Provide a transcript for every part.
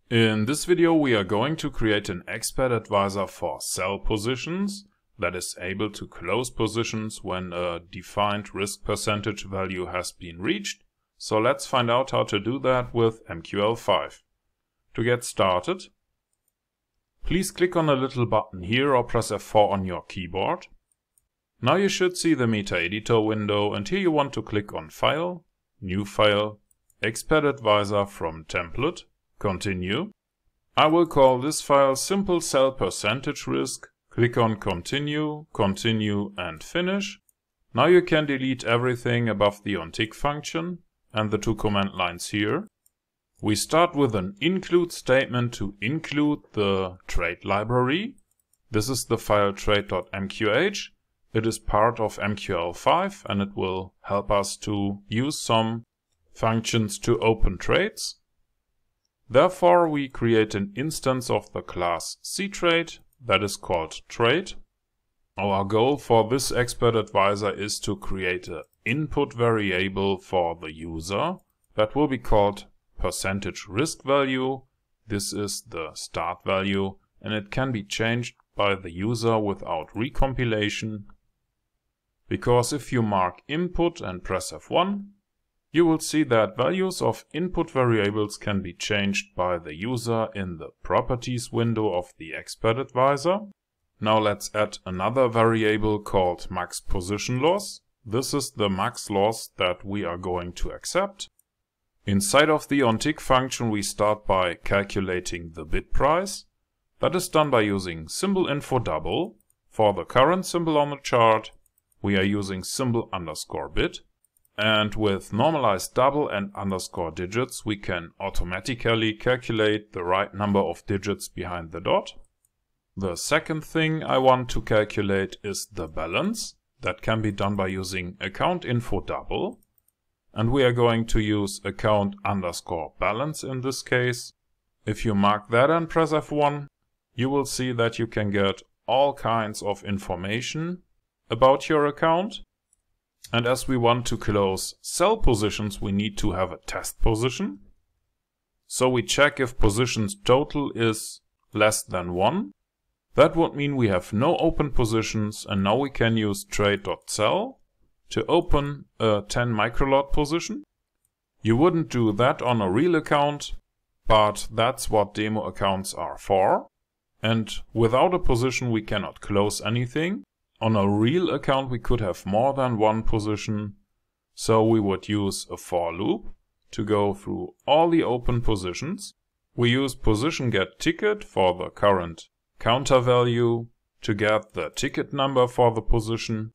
In this video we are going to create an expert advisor for sell positions that is able to close positions when a defined risk percentage value has been reached. So let's find out how to do that with MQL5. To get started, please click on the little button here or press F4 on your keyboard. Now you should see the Metaeditor window, and here you want to click on File, New File, Expert Advisor from Template, Continue. I will call this file Simple Sell Percentage Risk. Click on Continue, Continue and Finish. Now you can delete everything above the Ontick function and the two command lines here. We start with an include statement to include the trade library. This is the file Trade.mqh. It is part of MQL5 and it will help us to use some functions to open trades. Therefore, we create an instance of the class Ctrade that is called Trade. Our goal for this expert advisor is to create an input variable for the user that will be called percentage risk value. This is the start value and it can be changed by the user without recompilation. Because if you mark input and press F1, you will see that values of input variables can be changed by the user in the properties window of the expert advisor. Now let's add another variable called max position loss. This is the max loss that we are going to accept. Inside of the Ontick function we start by calculating the bid price. That is done by using symbol info double. For the current symbol on the chart we are using symbol underscore bid. And with normalized double and underscore digits we can automatically calculate the right number of digits behind the dot. The second thing I want to calculate is the balance. That can be done by using account info double. And we are going to use account underscore balance in this case. If you mark that and press F1, you will see that you can get all kinds of information about your account. And as we want to close sell positions, we need to have a test position. So we check if positions total is less than 1. That would mean we have no open positions, and now we can use trade.sell to open a 10 microlot position. You wouldn't do that on a real account, but that's what demo accounts are for. And without a position we cannot close anything. On a real account we could have more than one position, so we would use a for loop to go through all the open positions. We use position get ticket for the current counter value to get the ticket number for the position.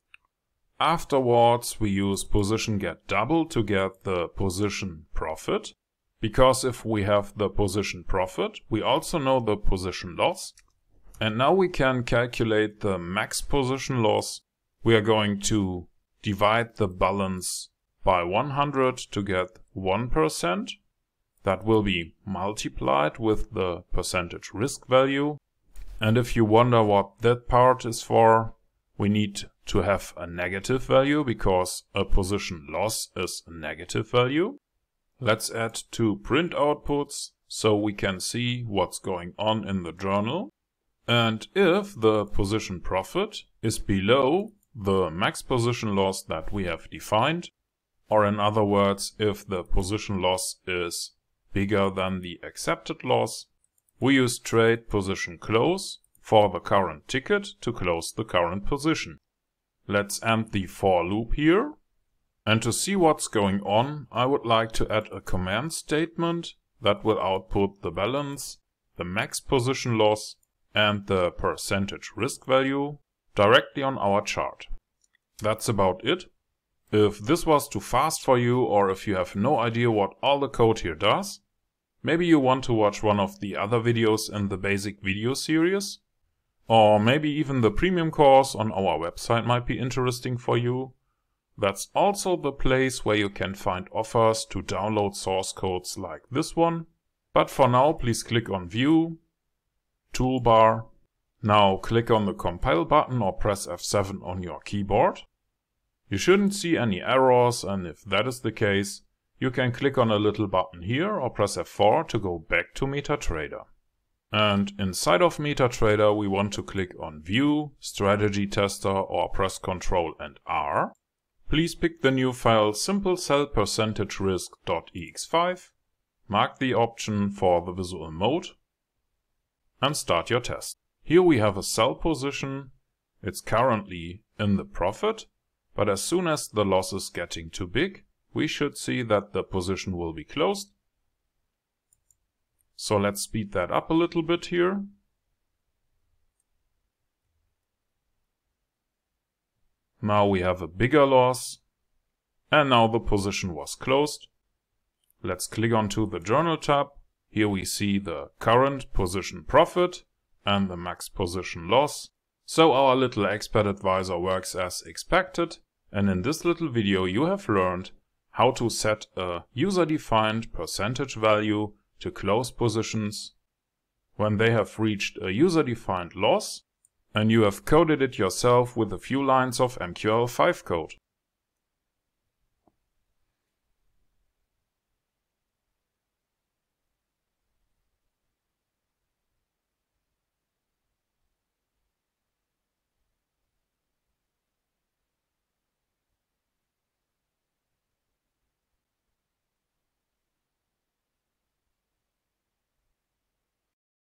Afterwards we use position get double to get the position profit, because if we have the position profit we also know the position loss. And now we can calculate the max position loss. We are going to divide the balance by 100 to get 1%. That will be multiplied with the percentage risk value. And if you wonder what that part is for, we need to have a negative value because a position loss is a negative value. Let's add two print outputs so we can see what's going on in the journal. And if the position profit is below the max position loss that we have defined, or in other words, if the position loss is bigger than the accepted loss, we use trade position close for the current ticket to close the current position. Let's end the for loop here. And to see what's going on, I would like to add a command statement that will output the balance, the max position loss, and the percentage risk value directly on our chart. That's about it. If this was too fast for you, or if you have no idea what all the code here does, maybe you want to watch one of the other videos in the basic video series, or maybe even the premium course on our website might be interesting for you. That's also the place where you can find offers to download source codes like this one. But for now, please click on View, Toolbar. Now click on the compile button or press F7 on your keyboard. You shouldn't see any errors, and if that is the case, you can click on a little button here or press F4 to go back to MetaTrader. And inside of MetaTrader, we want to click on View, Strategy Tester, or press Ctrl and R. Please pick the new file simplecell%risk.ex5, mark the option for the visual mode, and start your test. Here we have a sell position. It's currently in the profit, but as soon as the loss is getting too big, we should see that the position will be closed. So let's speed that up a little bit here. Now we have a bigger loss, and now the position was closed. Let's click onto the Journal tab. Here we see the current position profit and the max position loss. So our little expert advisor works as expected, and in this little video you have learned how to set a user-defined percentage value to close positions when they have reached a user-defined loss, and you have coded it yourself with a few lines of MQL5 code.